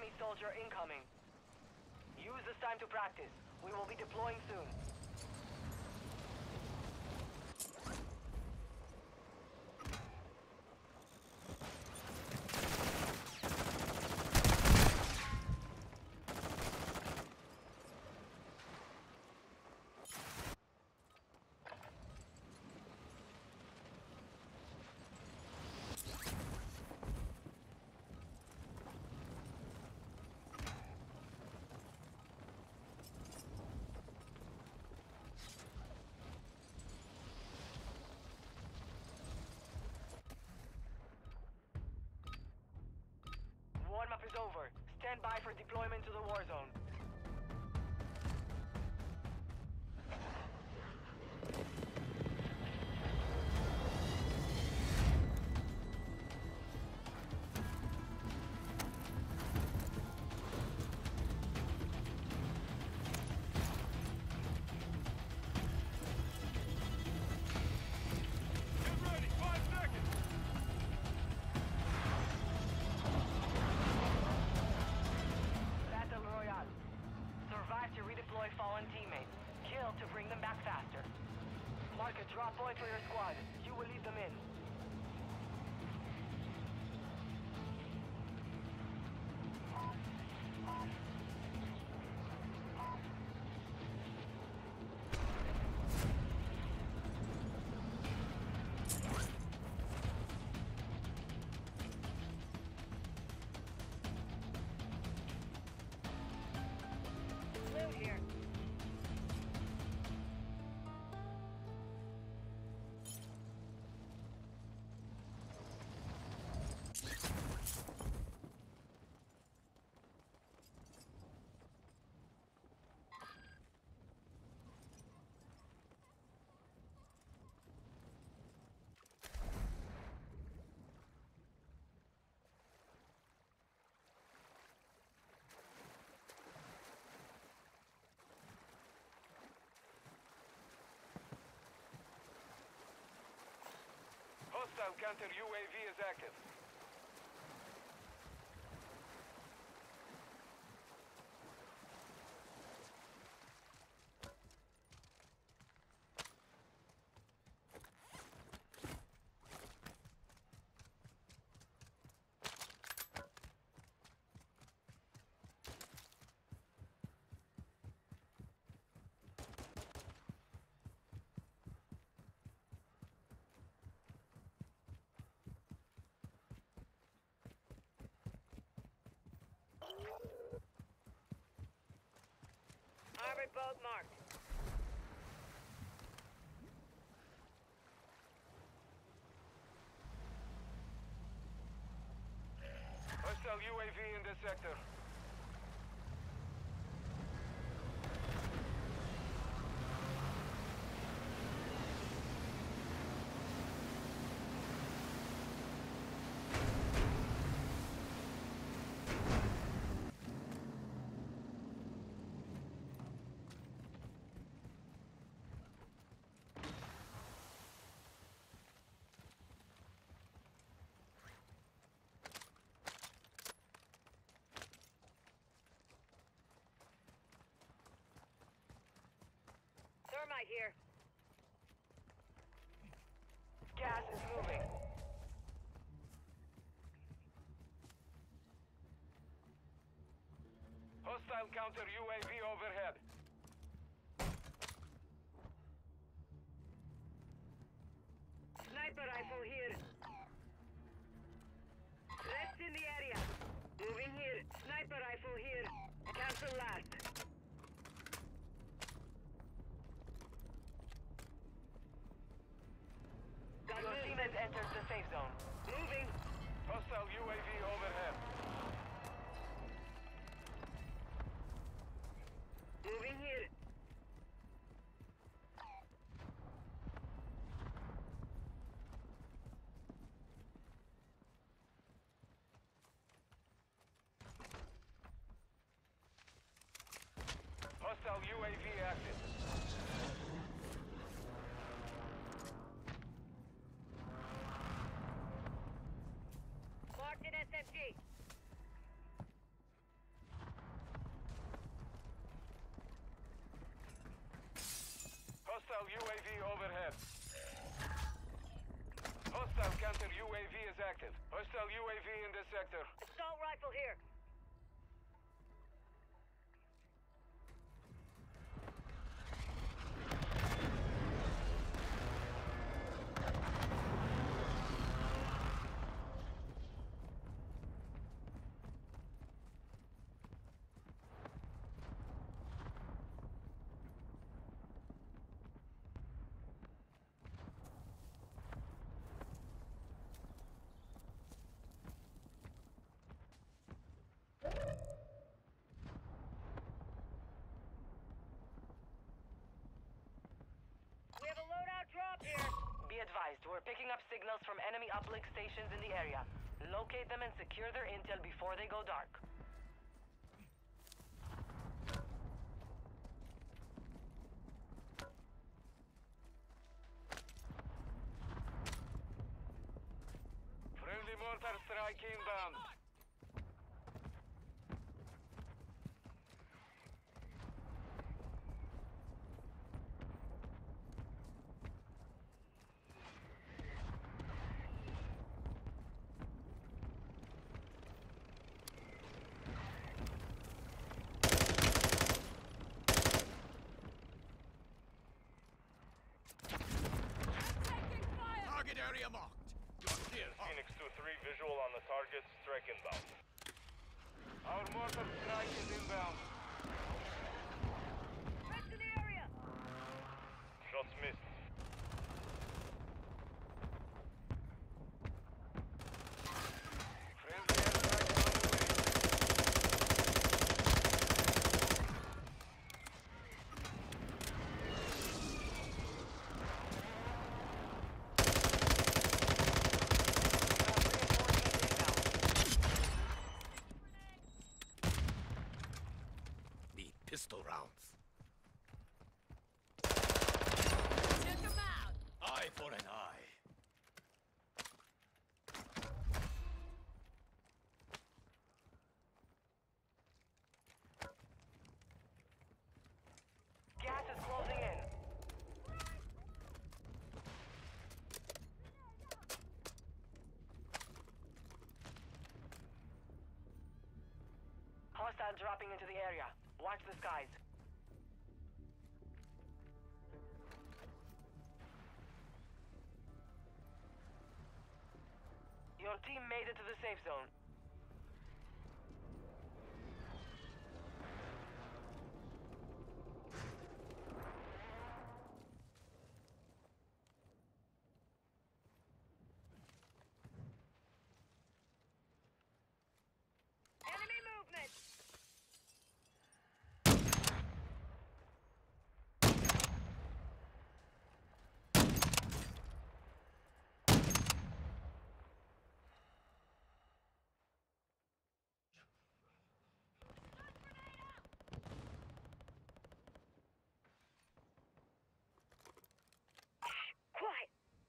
Enemy soldier incoming. Use this time to practice. We will be deploying soon. Warm-up is over. Stand by for deployment to the war zone. Survive to redeploy fallen teammates. Kill to bring them back faster. Mark a drop point for your squad. You will lead them in. Here. Hostile counter UAV is active. Armored boat marked. Hostile UAV in this sector. Thermite here. Gas is moving. Hostile counter UAV overhead. Sniper rifle here. Rest in the area. Moving here. Sniper rifle here. Cancel last. Your team has entered the safe zone. Moving. Hostile UAV overhead. Moving here. Hostile UAV active. Marked an SMG. active. Hostile UAV in this sector. Assault rifle here. We have a loadout drop here. Be advised, we're picking up signals from enemy uplink stations in the area. Locate them and secure their intel before they go dark. Friendly mortar strike inbound. Target area marked. You are clear. Phoenix 2-3 visual on the target. Strike inbound. Our mortar strike is inbound. Rest to the area. Shots missed. Friendly airstrike on the way. Need pistol rounds. Check them out! Eye for an eye. Gas is closing in. Hostile dropping into the area. Watch the skies. Your team made it to the safe zone. Enemy movement. Quiet.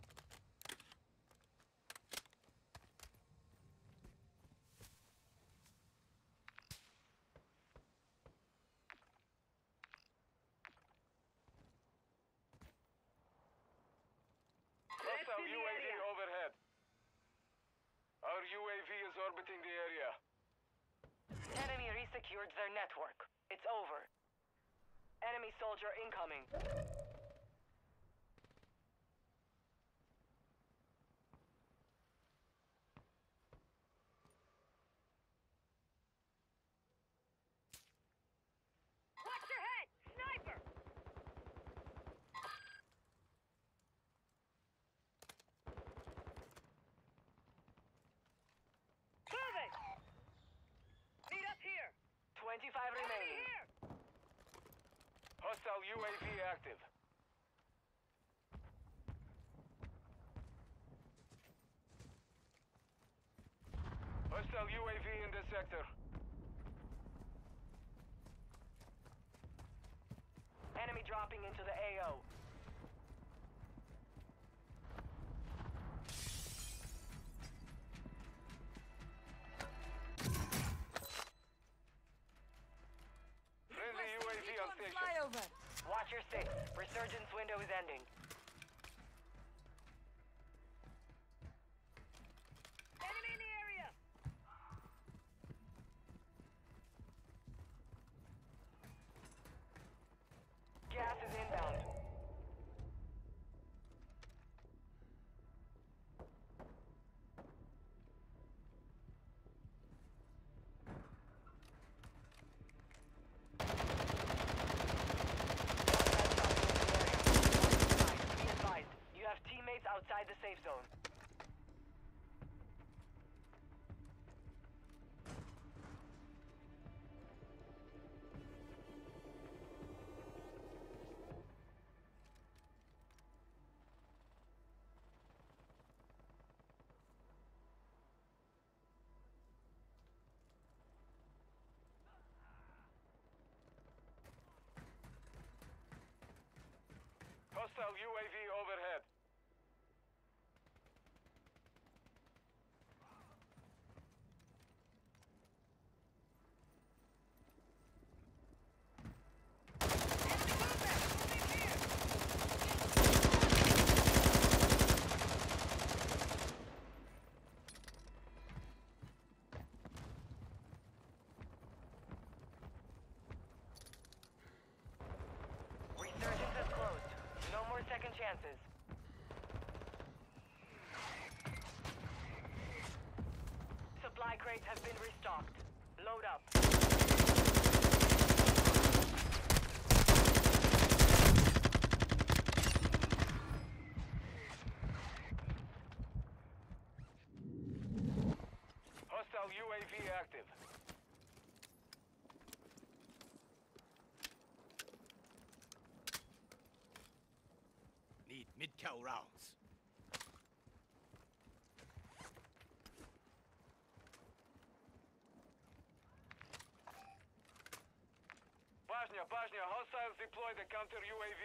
Rest Hostile in the UAV area. overhead. Our UAV is orbiting the area. Enemy resecured their network. It's over. Enemy soldier incoming. Watch your head. Sniper. Moving. Meet up here. 25 Enemy remaining. here. Hostile UAV active. Hostile UAV in this sector. Enemy dropping into the AO. Friendly UAV on station. Flyover! Watch your six. Resurgence window is ending. Hostile UAV overhead. Resurgence has closed. No more second chances. Supply crates have been restocked. Load up. Hostile UAV active. Need mid-cal rounds. Bajnia, hostiles deploy the counter UAV.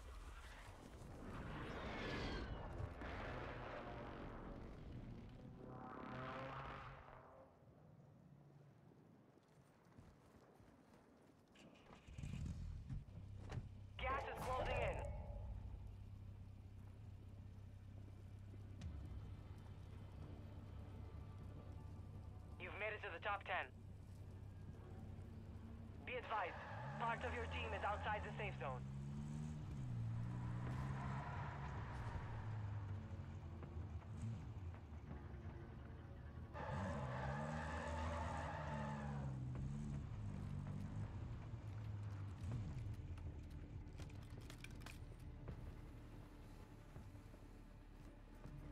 Gas is closing in. You've made it to the top 10. Be advised, part of your team is outside the safe zone.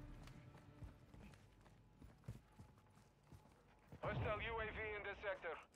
Hostile UAV in this sector.